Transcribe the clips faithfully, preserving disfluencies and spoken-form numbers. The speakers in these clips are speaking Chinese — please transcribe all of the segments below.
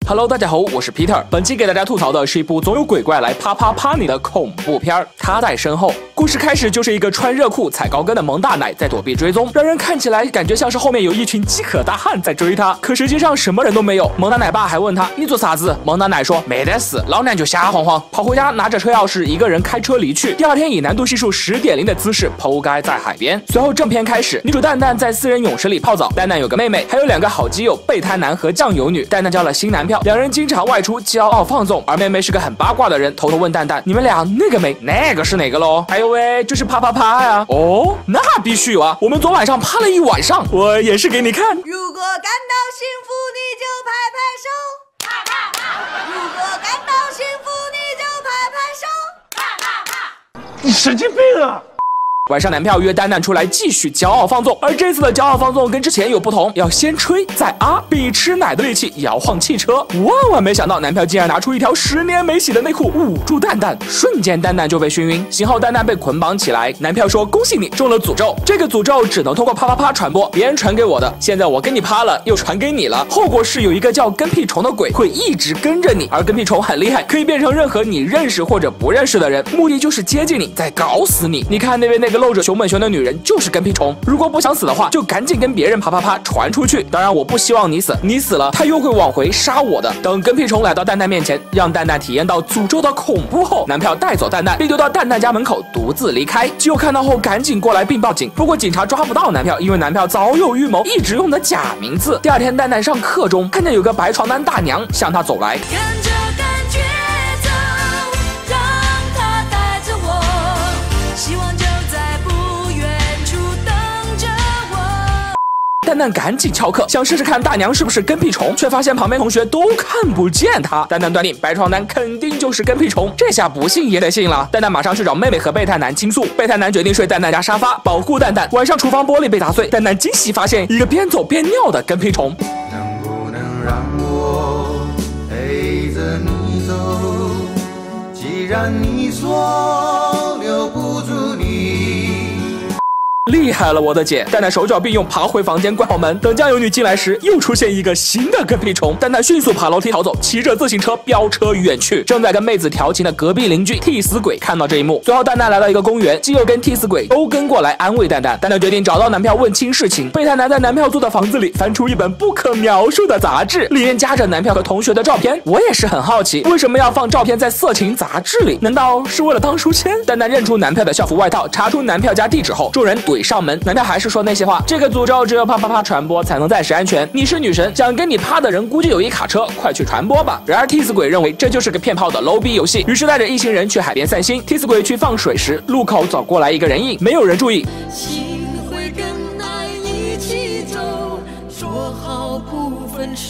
Hello， 大家好，我是 Peter。本期给大家吐槽的是一部总有鬼怪来啪啪啪你的恐怖片儿。他在身后。故事开始就是一个穿热裤、踩高跟的萌大奶在躲避追踪，让人看起来感觉像是后面有一群饥渴大汉在追他，可实际上什么人都没有。萌大奶爸还问他：“你做啥子？”萌大奶说：“没得事，老娘就瞎晃晃。”跑回家拿着车钥匙，一个人开车离去。第二天以难度系数十点零的姿势剖开在海边。随后正片开始，女主蛋蛋在私人泳池里泡澡。蛋蛋有个妹妹，还有两个好基友备胎男和酱油女。蛋蛋交了新男票，两人经常外出，骄傲放纵。而妹妹是个很八卦的人，偷偷问蛋蛋：“你们俩那个没？那个是哪个喽？”哎呦喂，就是啪啪啪呀！哦，那必须有啊！我们昨晚上啪了一晚上，我也是给你看。 如果感到幸福，你就拍拍手，啪啪啪！如果感到幸福，你就拍拍手，啪啪啪！ 你神经病啊！ 晚上男票约蛋蛋出来继续骄傲放纵，而这次的骄傲放纵跟之前有不同，要先吹再啊，比吃奶的力气摇晃汽车。万万没想到男票竟然拿出一条十年没洗的内裤捂住蛋蛋，瞬间蛋蛋就被熏晕。幸好蛋蛋被捆绑起来，男票说恭喜你中了诅咒，这个诅咒只能通过啪啪啪传播，别人传给我的，现在我跟你啪了又传给你了，后果是有一个叫跟屁虫的鬼会一直跟着你，而跟屁虫很厉害，可以变成任何你认识或者不认识的人，目的就是接近你再搞死你。你看那边那个露着熊本熊的女人就是跟屁虫，如果不想死的话就赶紧跟别人啪啪啪传出去。当然我不希望你死，你死了他又会往回杀我的。等跟屁虫来到蛋蛋面前，让蛋蛋体验到诅咒的恐怖后，男票带走蛋蛋被丢到蛋蛋家门口独自离开。基友看到后赶紧过来并报警，不过警察抓不到男票，因为男票早有预谋，一直用的假名字。第二天蛋蛋上课中看见有个白床单大娘向他走来， 看着感觉走，让他带着我，希望就在不远处等着我。 蛋蛋赶紧翘课，想试试看大娘是不是跟屁虫，却发现旁边同学都看不见他。蛋蛋断定白床单肯定就是跟屁虫，这下不信也得信了。蛋蛋马上去找妹妹和备胎男倾诉，备胎男决定睡蛋蛋家沙发保护蛋蛋。晚上厨房玻璃被砸碎，蛋蛋惊喜发现一个边走边尿的跟屁虫。 能不能让我陪着你走？既然你说留不住你。 厉害了，我的姐！蛋蛋手脚并用，爬回房间关好门。等酱油女进来时，又出现一个新的跟屁虫。蛋蛋迅速爬楼梯逃走，骑着自行车飙车远去。正在跟妹子调情的隔壁邻居替死鬼看到这一幕，随后蛋蛋来到一个公园，基友跟替死鬼都跟过来安慰蛋蛋。蛋蛋决定找到男票问清事情。备胎男在男票租的房子里翻出一本不可描述的杂志，里面夹着男票和同学的照片。我也是很好奇，为什么要放照片在色情杂志里？难道是为了当书签？蛋蛋认出男票的校服外套，查出男票家地址后，众人怼上门，男票还是说那些话。这个诅咒只有啪啪啪传播才能暂时安全。你是女神，想跟你啪的人估计有一卡车，快去传播吧。然而替死鬼认为这就是个骗炮的 low 逼游戏，于是带着一行人去海边散心。替死鬼去放水时，路口走过来一个人影，没有人注意。 心会跟爱一起走，说好不分手。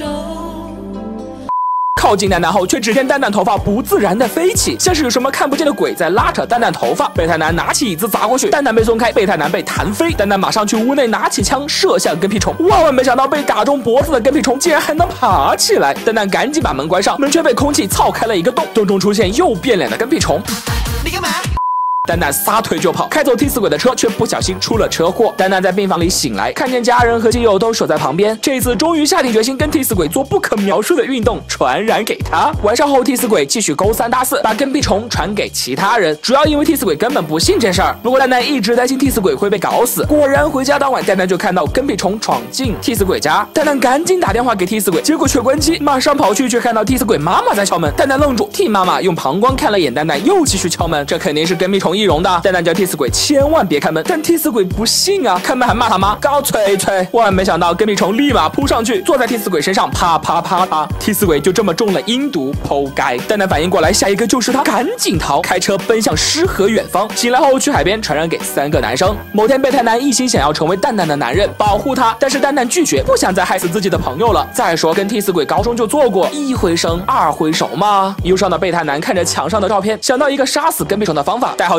靠近蛋蛋后，却只见蛋蛋头发不自然的飞起，像是有什么看不见的鬼在拉扯蛋蛋头发。备胎男拿起椅子砸过去，蛋蛋被松开，备胎男被弹飞。蛋蛋马上去屋内拿起枪射向跟屁虫，万万没想到被打中脖子的跟屁虫竟然还能爬起来。蛋蛋赶紧把门关上，门却被空气操开了一个洞，洞中出现又变脸的跟屁虫。 你干嘛？ 蛋蛋撒腿就跑，开走替死鬼的车，却不小心出了车祸。蛋蛋在病房里醒来，看见家人和基友都守在旁边，这次终于下定决心跟替死鬼做不可描述的运动，传染给他。晚上后，替死鬼继续勾三搭四，把跟屁虫传给其他人，主要因为替死鬼根本不信这事儿。不过蛋蛋一直担心替死鬼会被搞死。果然回家当晚，蛋蛋就看到跟屁虫闯进替死鬼家，蛋蛋赶紧打电话给替死鬼，结果却关机，马上跑去却看到替死鬼妈妈在敲门。蛋蛋愣住，替妈妈用膀胱看了眼蛋蛋，又继续敲门，这肯定是跟屁虫易容的。蛋蛋叫替死鬼千万别开门，但替死鬼不信啊，开门还骂他妈搞吹吹。万万没想到跟屁虫立马扑上去，坐在替死鬼身上啪啪啪啪，替死鬼就这么中了阴毒，剖该。蛋蛋反应过来，下一个就是他，赶紧逃，开车奔向诗和远方。醒来后去海边传染给三个男生。某天备胎男一心想要成为蛋蛋的男人，保护他，但是蛋蛋拒绝，不想再害死自己的朋友了。再说跟替死鬼高中就做过，一回生二回熟嘛。忧伤的备胎男看着墙上的照片，想到一个杀死跟屁虫的方法，戴好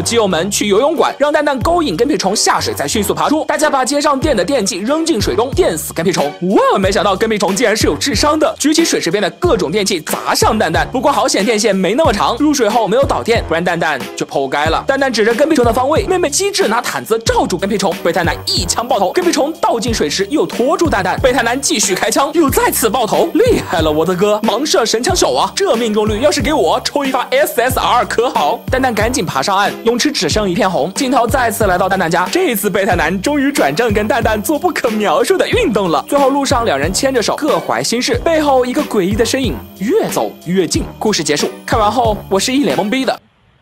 基友们去游泳馆，让蛋蛋勾引跟屁虫下水，再迅速爬出。大家把接上电的电器扔进水中，电死跟屁虫。哇，没想到跟屁虫竟然是有智商的，举起水池边的各种电器砸向蛋蛋。不过好险电线没那么长，入水后没有导电，不然蛋蛋就剖该了。蛋蛋指着跟屁虫的方位，妹妹机智拿毯子罩住跟屁虫，被太男一枪爆头。跟屁虫倒进水池，又拖住蛋蛋，被太男继续开枪，又再次爆头。厉害了我的哥，盲射神枪手啊！这命中率要是给我抽一发 S S R 可好？蛋蛋赶紧爬上岸，泳池只剩一片红。镜头再次来到蛋蛋家，这次备胎男终于转正，跟蛋蛋做不可描述的运动了。最后路上两人牵着手，各怀心事，背后一个诡异的身影越走越近。故事结束，看完后我是一脸懵逼的。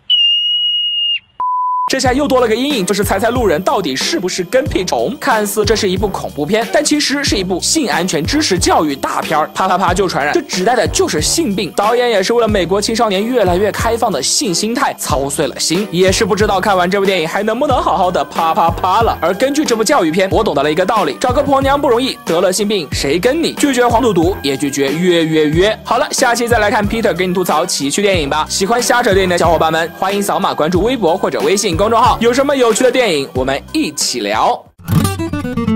这下又多了个阴影，就是猜猜路人到底是不是跟屁虫。看似这是一部恐怖片，但其实是一部性安全知识教育大片。啪啪啪就传染，这指代的就是性病。导演也是为了美国青少年越来越开放的性心态操碎了心，也是不知道看完这部电影还能不能好好的啪啪啪了。而根据这部教育片，我懂得了一个道理：找个婆娘不容易，得了性病谁跟你？拒绝黄赌毒，也拒绝约约约。好了，下期再来看 Peter 给你吐槽奇趣电影吧。喜欢瞎扯电影的小伙伴们，欢迎扫码关注微博或者微信公众号，有什么有趣的电影，我们一起聊。